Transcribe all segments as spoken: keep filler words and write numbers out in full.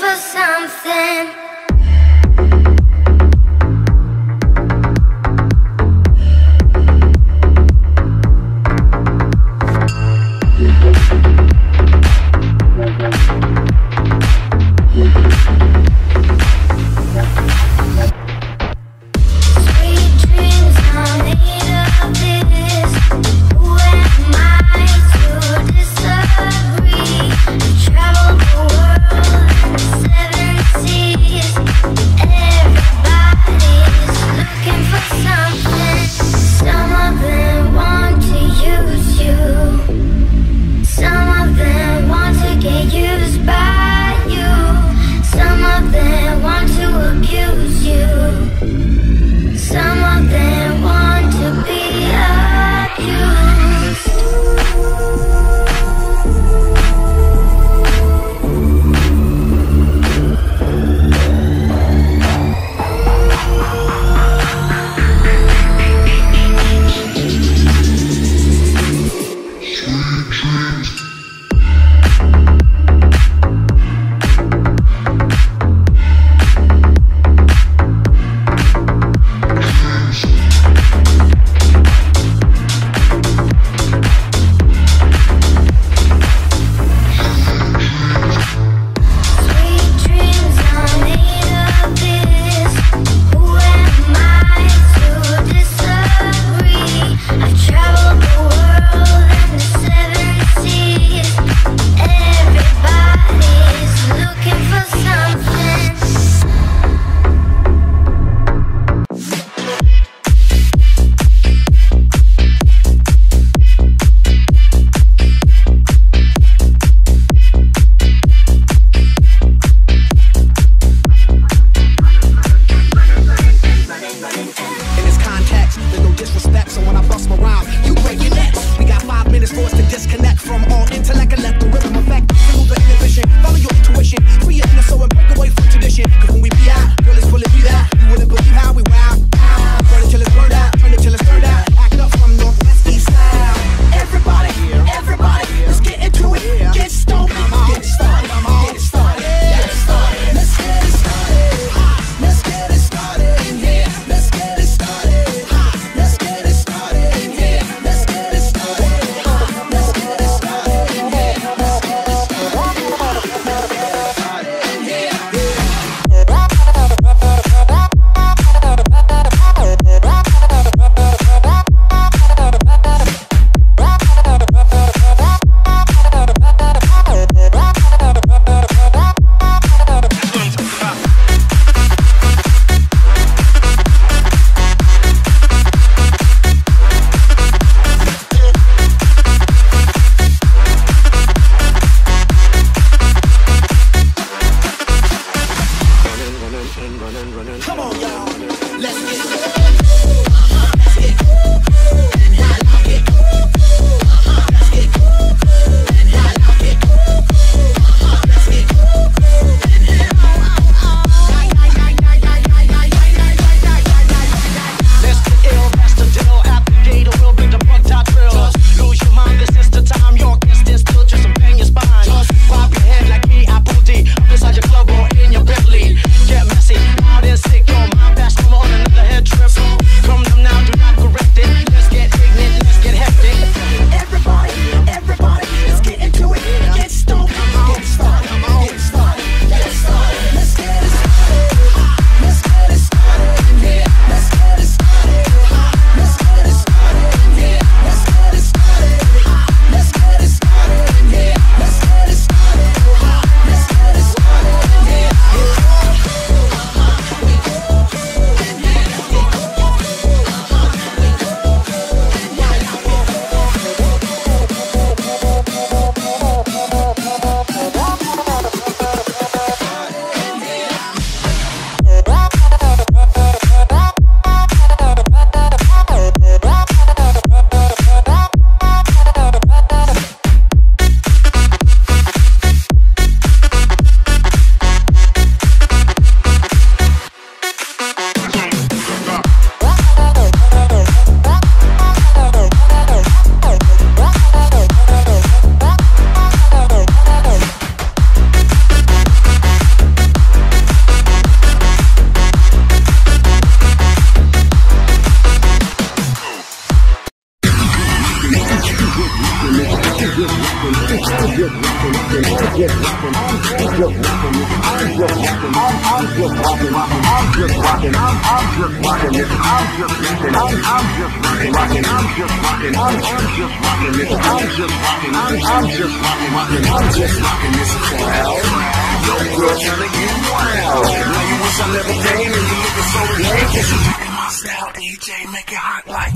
for something. Travel the world in seven seas. D J, make it hot like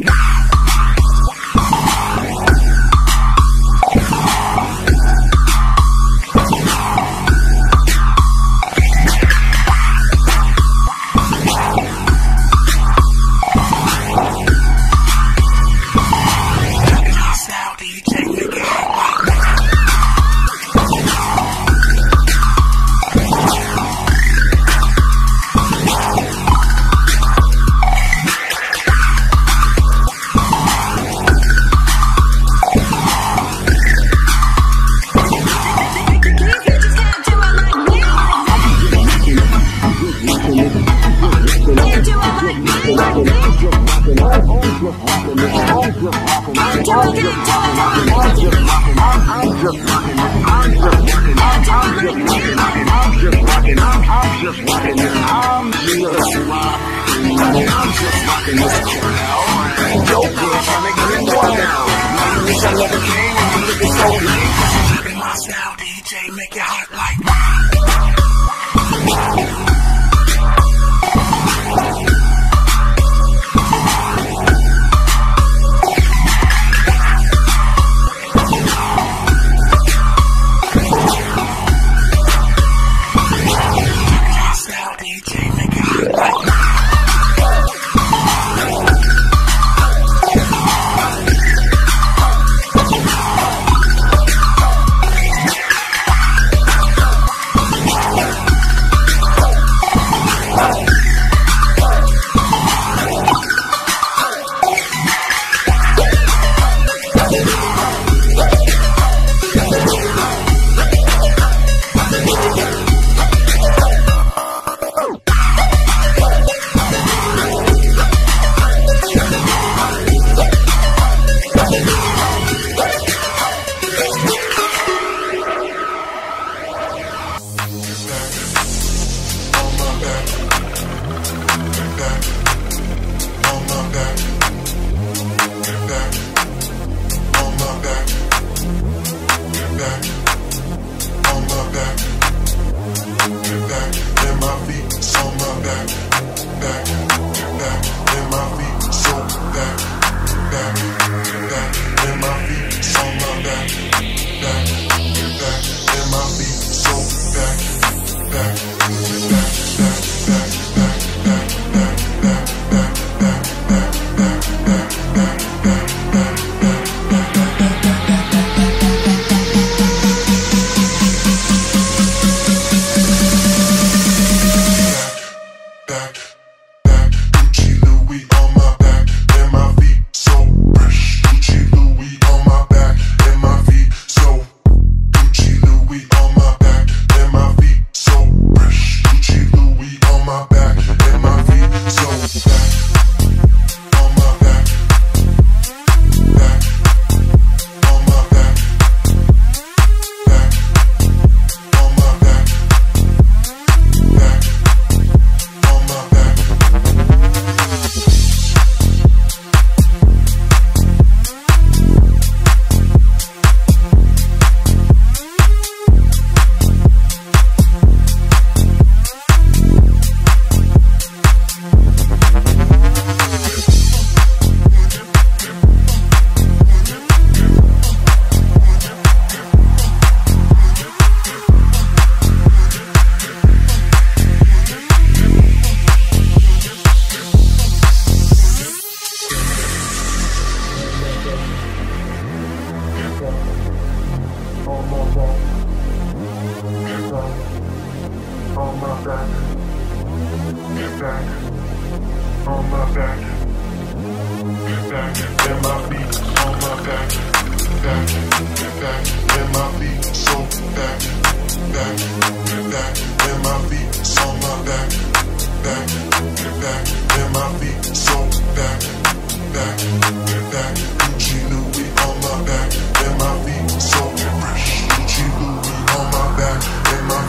Gucci Louis on my back, and my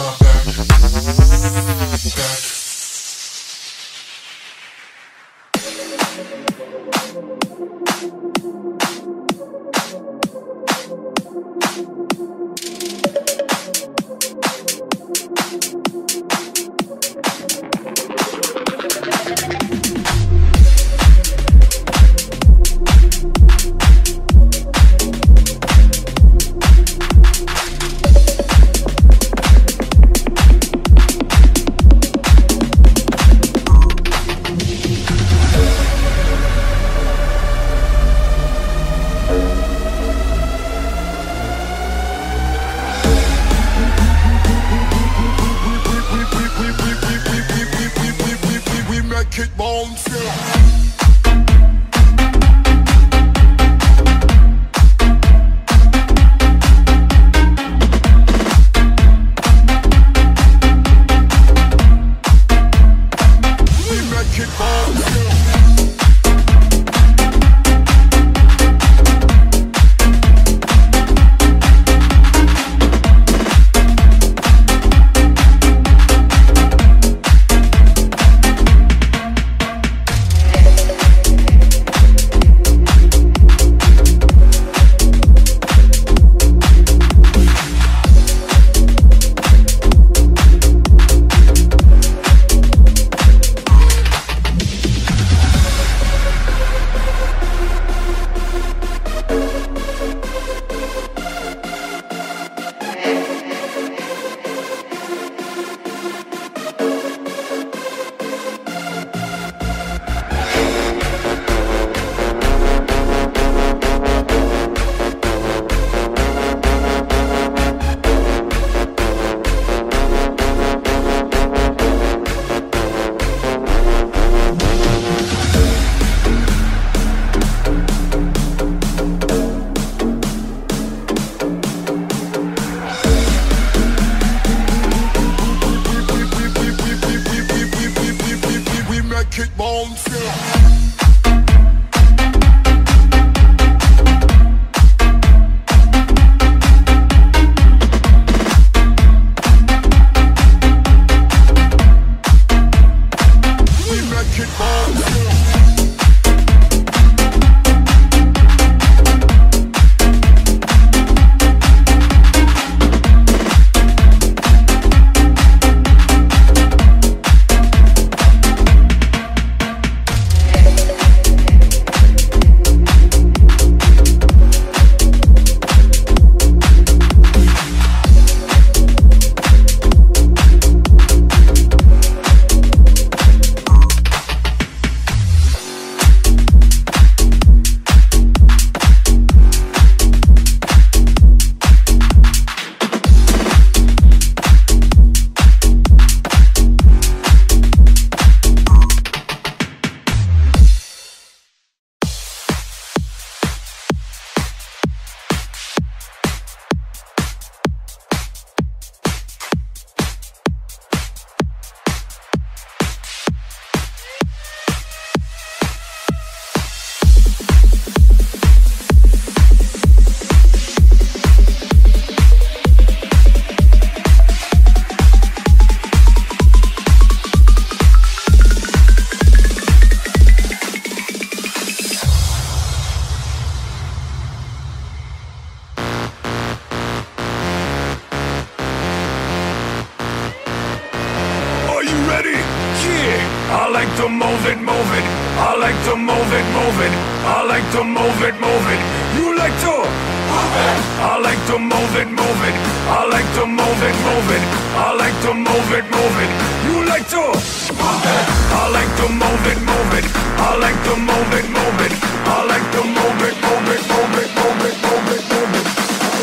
I like to move it, move it. I like to move it, move it. I like to move it, move it. You like to move it. I like to move it, move it. I like to move it, move it. I like to move it, move it. You like to move it. I like to move it, move it. I like to move it, move it. I like to move it, move it, move it, move it, move it, move it.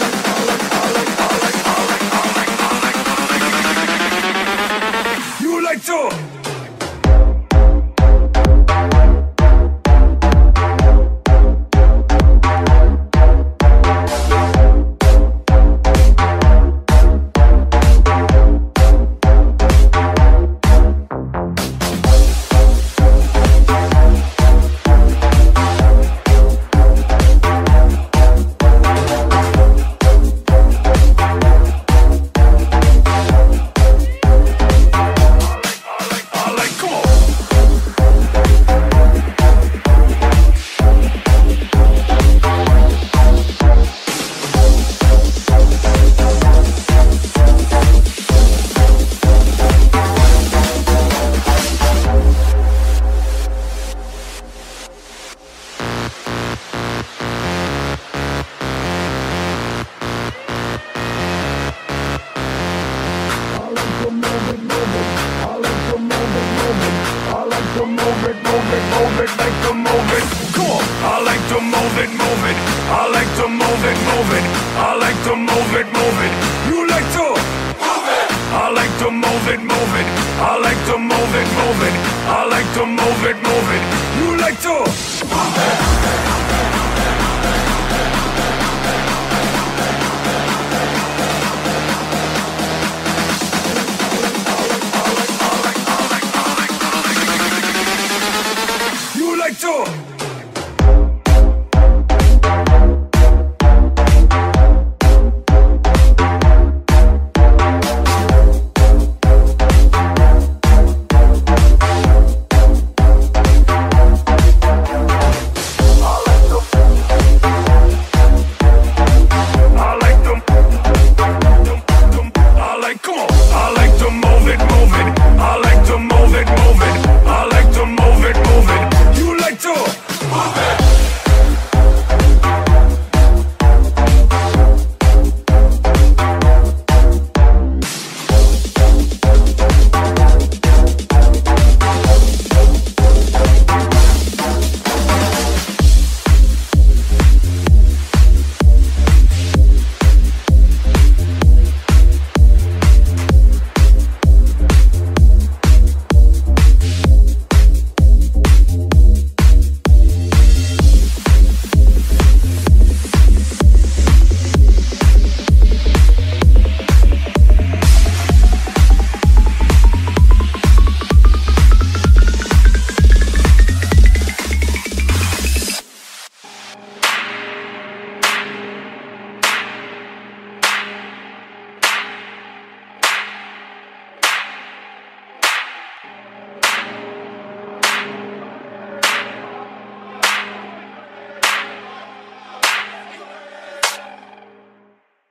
You like to.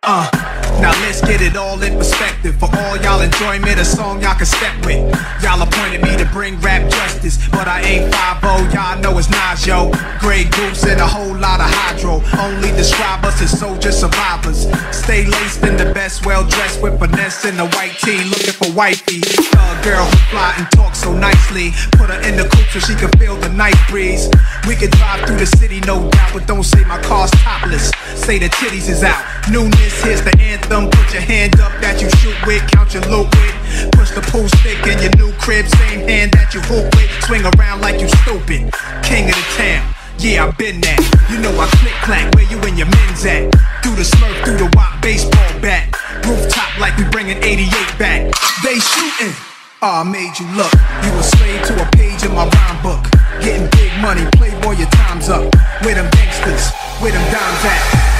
Uh, now let's get it all in perspective. For all y'all enjoyment, a song y'all can step with. Y'all appointed me to bring rap justice, but I ain't five oh, y'all know it's Nas, yo. Grey Goose and a whole lot of hydro. Only describe us as soldier survivors. Stay laced in the best, well dressed with finesse in the white tee, looking for wifey. A girl who fly and talk so nicely. Put her in the coupe so she can feel the night breeze. We can drive through the city, no doubt, but don't say my car's topless. Say the titties is out. Newness, here's the anthem. Put your hand up that you shoot with, count your loot with. Push the pool stick in your new crib, same hand that you hoop with. Swing around like you stupid. King of the town, yeah, I've been that. You know I click clack, where you and your men's at? Through the smurf, through the wop, baseball bat. Rooftop like we bringing eighty-eight back. They shooting. Ah, oh, I made you look. You a slave to a page in my rhyme book. Getting big money, playboy, your time's up. Where them gangsters, where them dimes at?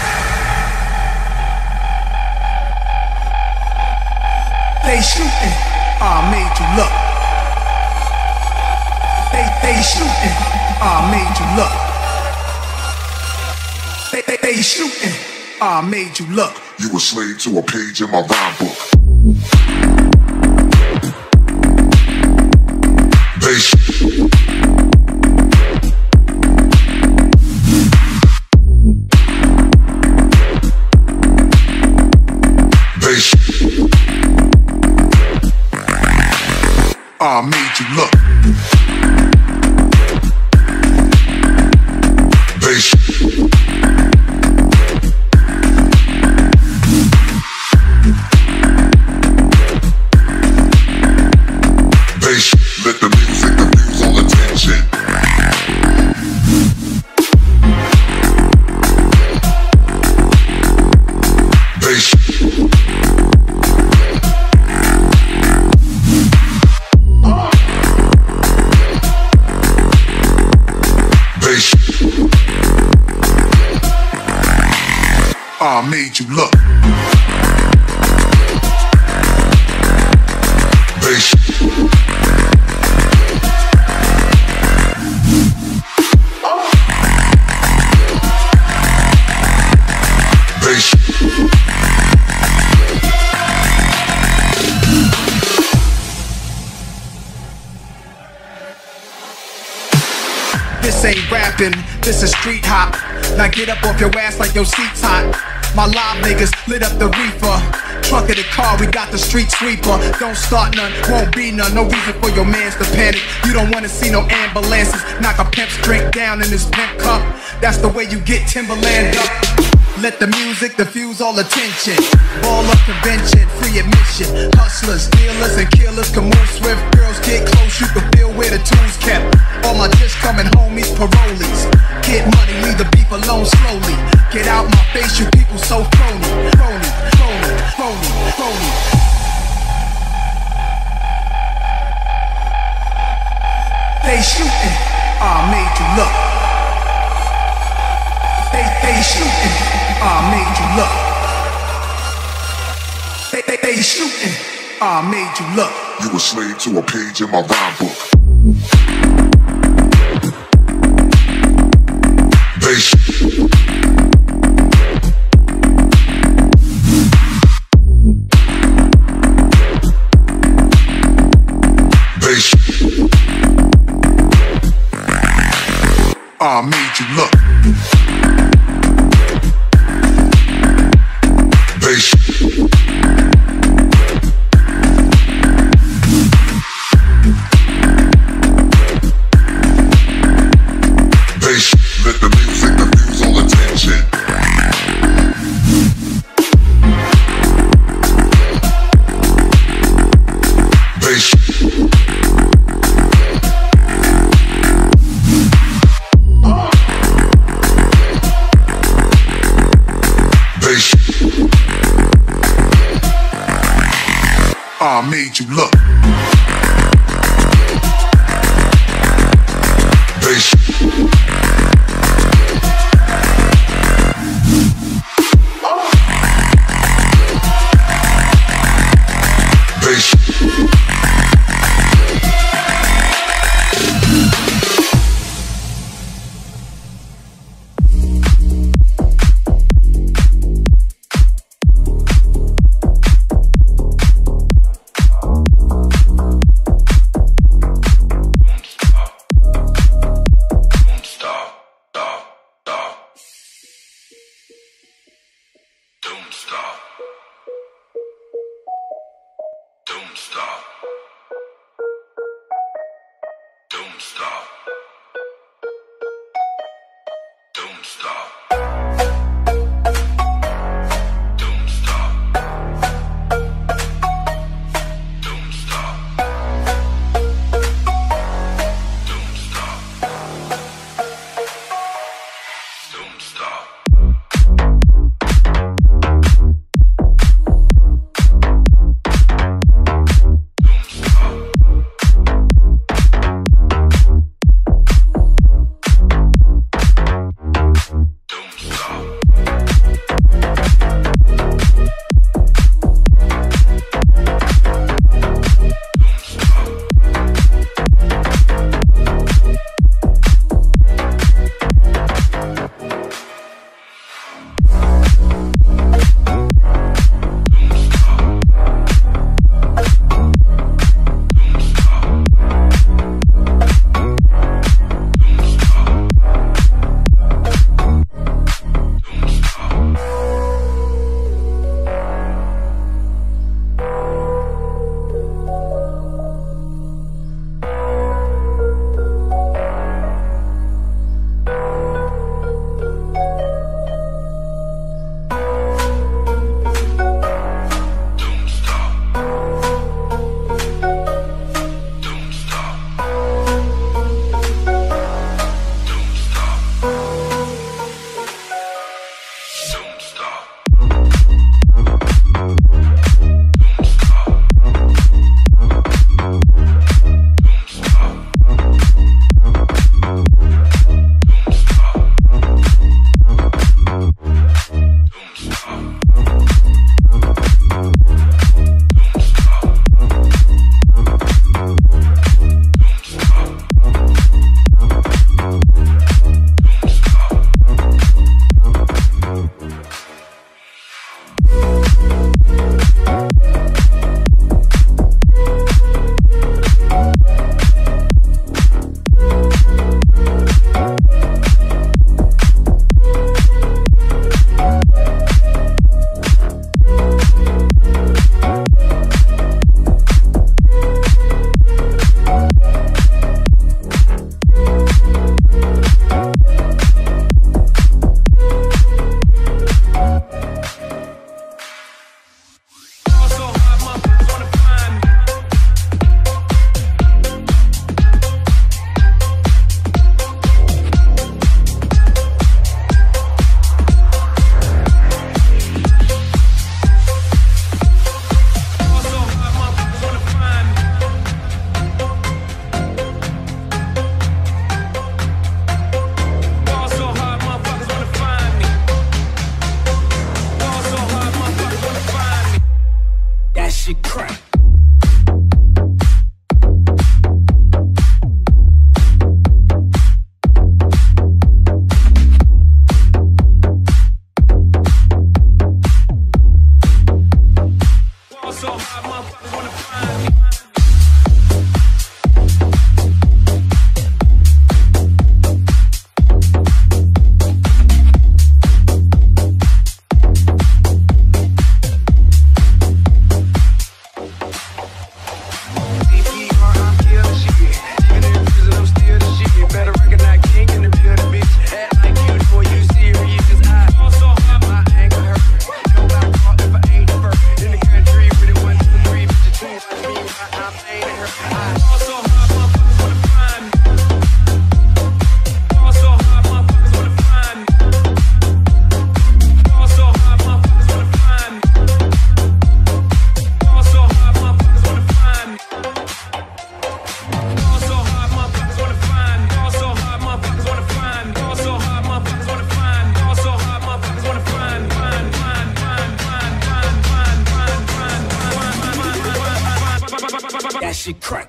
They shooting. Ah, I made you look. They, they shooting. Ah, I made you look. They, they, they shooting. Ah, I made you look. You a slave to a page in my rhyme book. They shoot. They shoot. I made you look. They shoot. They shoot. Let the music diffuse all attention. They shoot. I made you look. They shoot. They shoot. This ain't rapping, this is street hop. Now get up off your ass like your seat's hot. My live niggas lit up the reefer. Trunk of the car, we got the street sweeper. Don't start none, won't be none. No reason for your mans to panic. You don't wanna see no ambulances. Knock a pimp's drink down in his pimp cup. That's the way you get Timberland up. Let the music diffuse all attention. Ball up convention, free admission. Hustlers, dealers, and killers can move swift. Girls get close, you can feel where the tools kept. All my just coming homies, parolees. Get money, leave the beef alone slowly. Get out my face, you people so phony. Phony, phony, phony, phony. They shooting, I made you look. They, they shooting, I made you look. They, they, they shooting, I made you look. You a slave to a page in my rhyme book. They shoot. They shoot. I made you look. They shoot. They shoot. Let the music diffuse all attention. They shoot. They shoot. I made you look. They shoot. They shoot. stop. Don't stop. Don't stop. Don't stop. Don't stop. Don't stop. Don't stop. shit crack.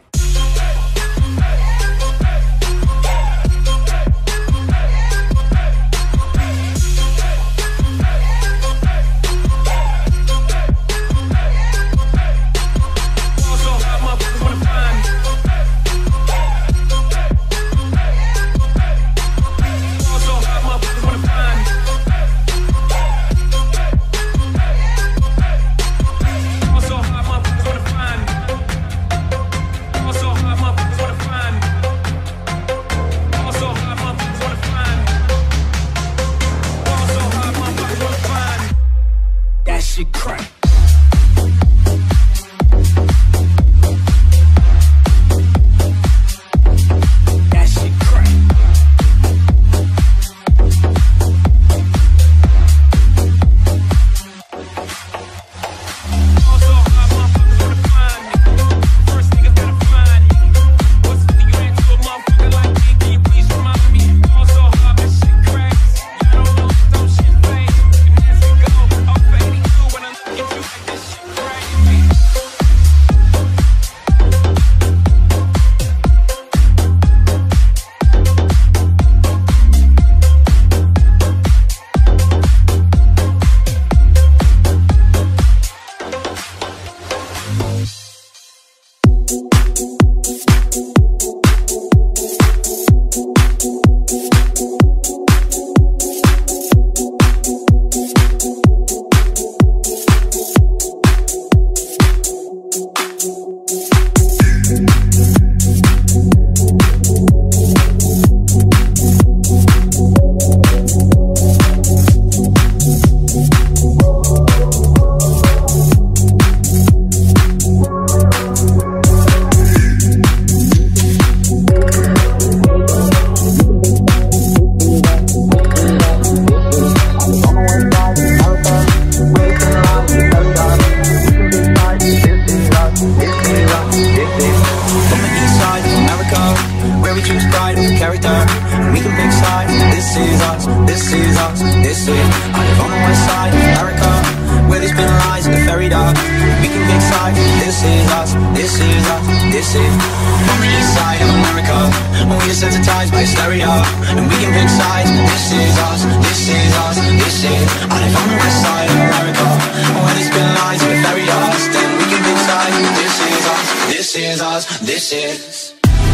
character, and we can pick sides. This is us, this is us, this is. I live on the west side of America, where there's been lies in the fairy dark. We can pick sides. This is us, this is us, this is. On the east side of America, we desensitized by hysteria, and we can pick sides. This is us, this is us, this is. I live on the west side of America, where there's been lies in the fairy dust, and we can pick sides. This is us, this is us, this is.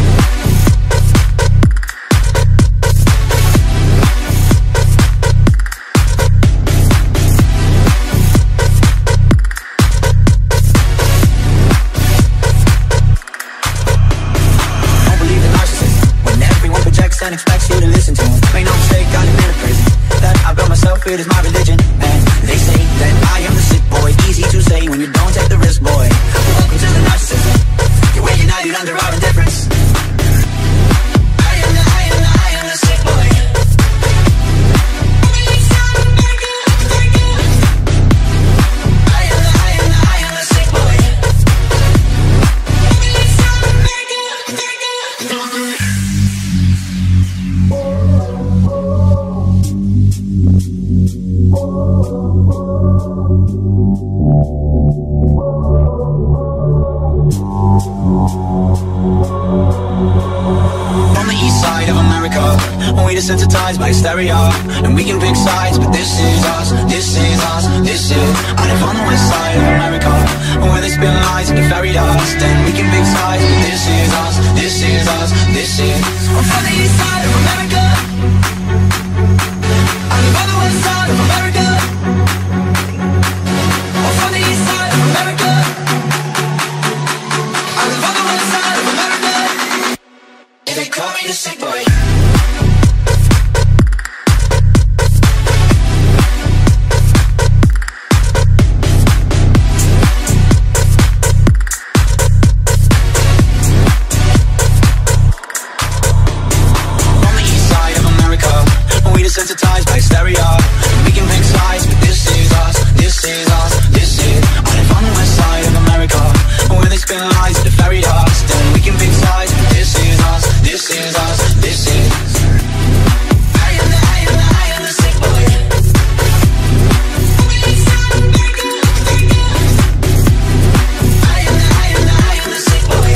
And expects you to listen to him. Make no mistake, I live in a prison that I built myself, it is my religion. And they say that I am the sick boy. Easy to say when you don't take the risk, boy. Welcome to the narcissism. You're united under our indifference. I am the, I am the, I am the sick boy. I am the, I am the, I am the sick boy. On the east side of America, we desensitized by hysteria, and we can pick sides, but this is us, this is us, this is. I live on the west side of America, where they spill lies into fairy dust, and we can pick sides, but this is us, this is us, this is. I'm from the east side of America, I live on the west side of America. I'm from the east side of America, I live on the west side of America. They call me the sick boy. On the east side of America, we desensitized by hysteria. We can pick sides, but this is us, this is us, this is. I live on the west side of America, where they spin lies into fairy dust, and we can pick sides, but this is us, this is us, this is. I am the, I am the, I am the sick boy. I am the, I am the, I am the sick boy.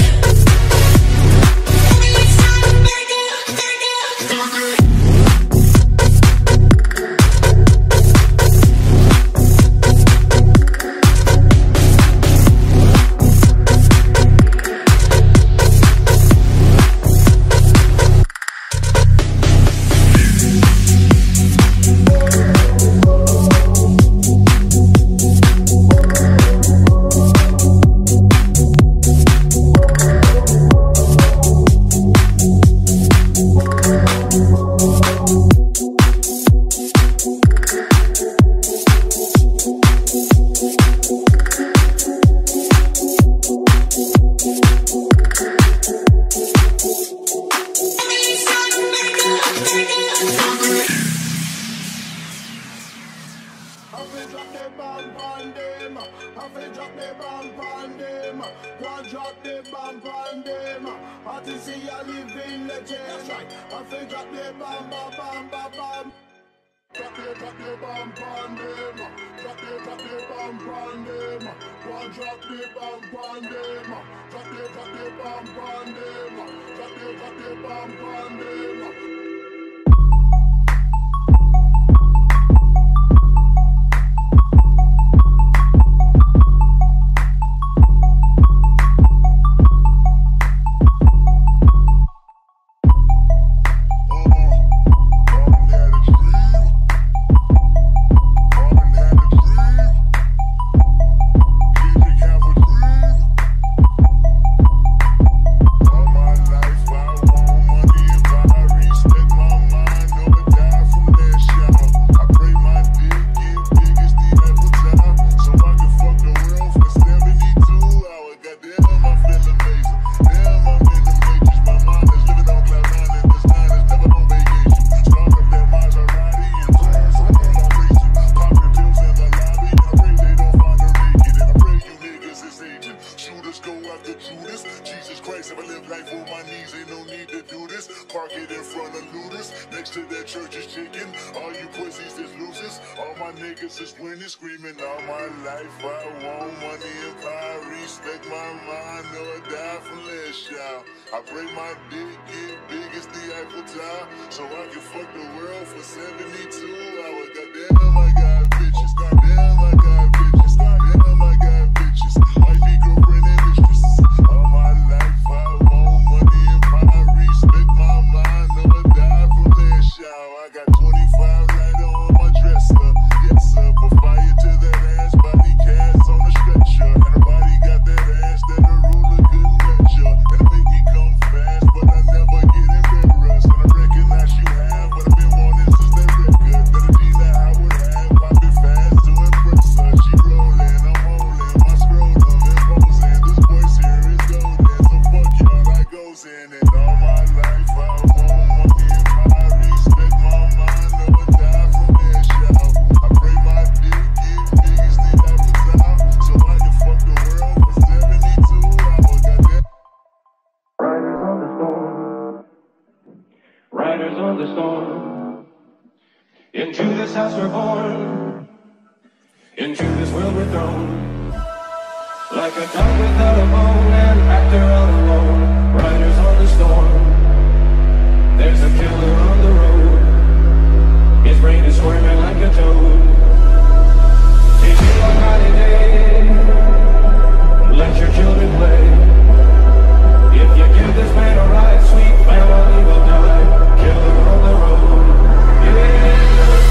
intruders. Jesus Christ, if I live life on my knees, ain't no need to do this. Park it in front of looters, next to that church is chicken. All you pussies is losers, all my niggas is winning, screaming all my life. I want money and power, respect my mind, or die for less, y'all. I break my dick, get big as the Eiffel Tower, so I can fuck the world for seventy-two hours. Goddamn, I got bitches, goddamn, I got bitches, goddamn, I got bitches. Wifey, girlfriend, and mistresses. All my life, I want money and power, respect my mind, or die for less, y'all. I got twenty-five lighter on my dresser, yes sir, put fire to that ass, body cast on the stretcher. And her body got that ass that a ruler couldn't measure. And it make me come fast, but I never get embarrassed. And I recognize you have, but I've been wanting since that record. That a dealer I would have, popping fast to impress her. She rolling, I'm holding, my scrotum imposing. This voice here is golden, so fuck y'all, I goes in it. All my life I want money and power, respect my mind, never die from this, y'all. I break my dick, get big as the Eiffel Tower, so I can fuck the world for seventy-two hours. Goddamn. Riders on the storm, riders on the storm. Into this house we're born, into this world we're thrown. Like a dog without a bone, an actor all alone. Riders on the storm, there's a killer on the road. His brain is squirming like a toad. If you a holiday day, let your children play. If you give this man a ride, sweet family will die. Killer on the road, yeah.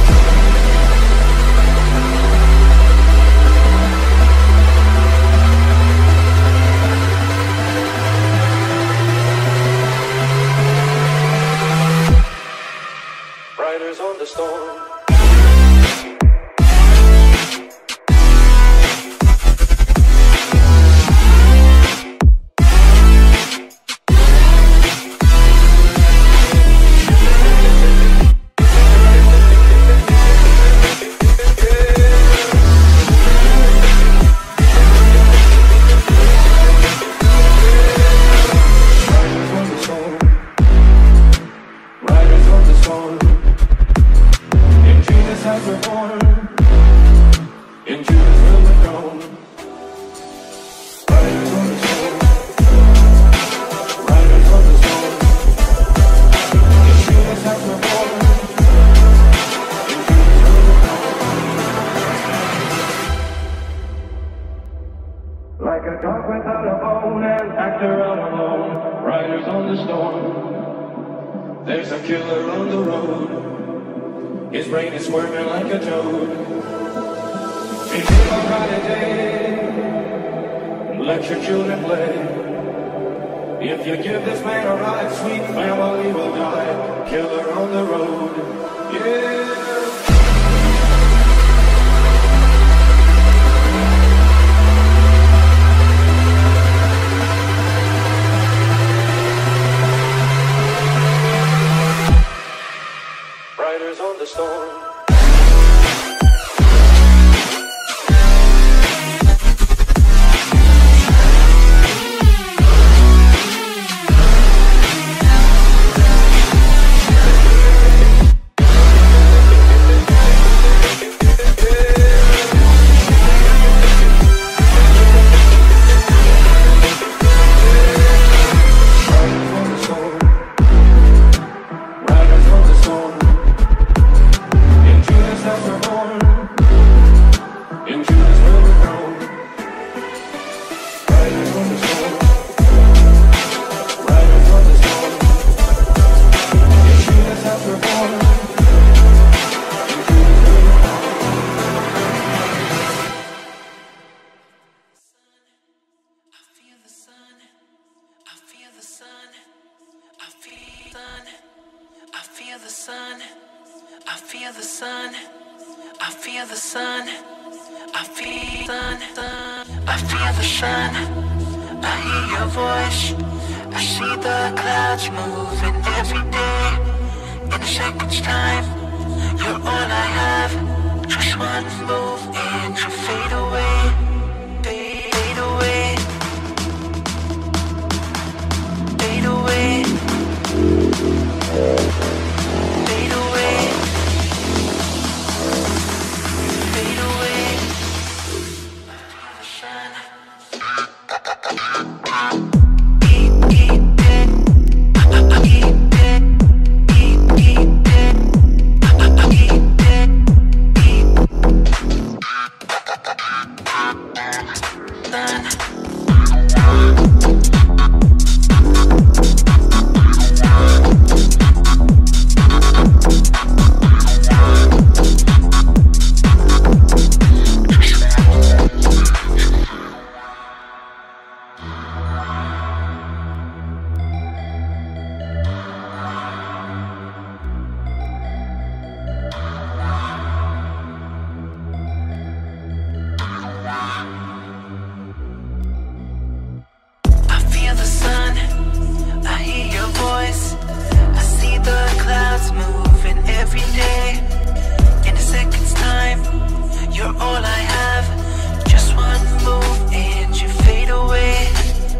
Riders on the storm. Like a dog without a bone, an actor all alone. Riders on the storm, there's a killer on the road. His brain is squirming like a toad. If you a holiday, let your children play. If you give this man a ride, sweet family will die. Killer on the road, yeah. Riders on the storm. every day. In a second's time, you're all I have. Just one move and you fade away.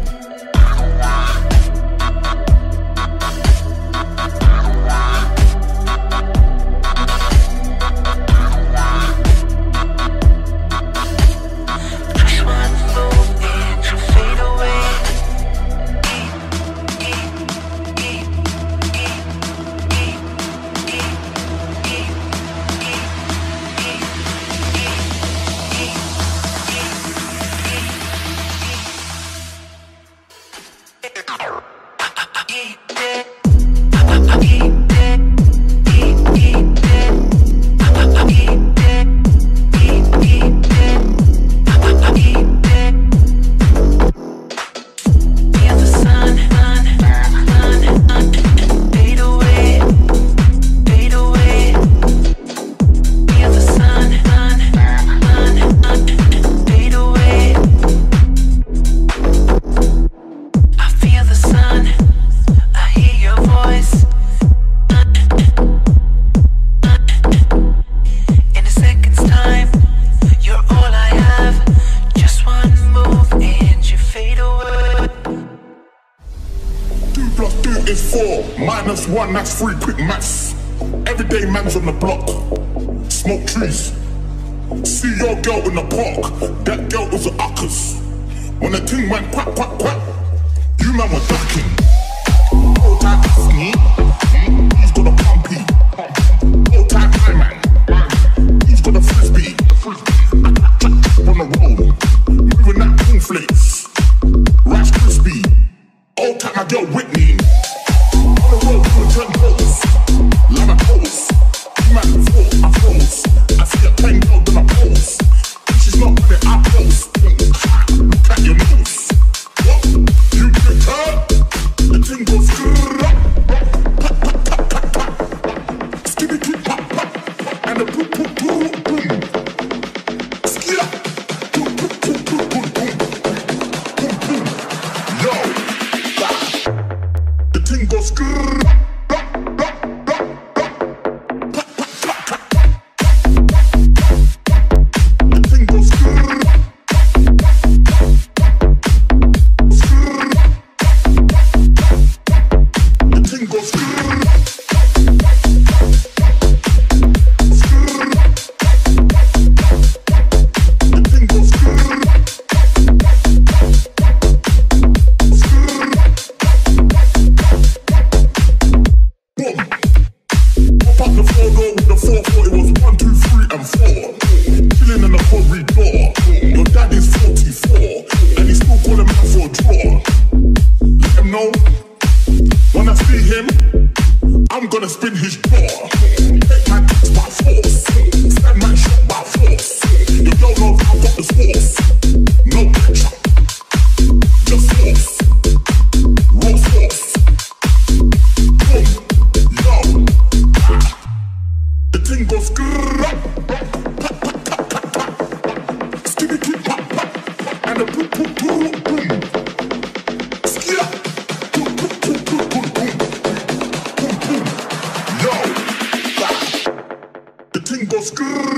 One, that's three, quick maths. Everyday man's on the block. Smoke trees. See your girl in the park. That girl was a uckers. When the thing went quack, quack, quack, you man were ducking. Old type me. He's got a pumpy. Old type my man. He's got a frisbee. On the road. Moving that cornflakes. Rice crispy. Old type my girl Whitney. Ten toes, lava toes. You man fall, I froze. I see a plain girl, then I pose. If she's not with it, I pose. Look at your nose. What? You get her? The thing goes grrrr. Pop, pop, pop, pop, pop. Skibby, keep, pop, pop. And the boom, boom, boom, boom. Skia. Boom, boom, boom, boom, boom, boom. Boom, boom. Yo. The thing goes grrrr. Go screw.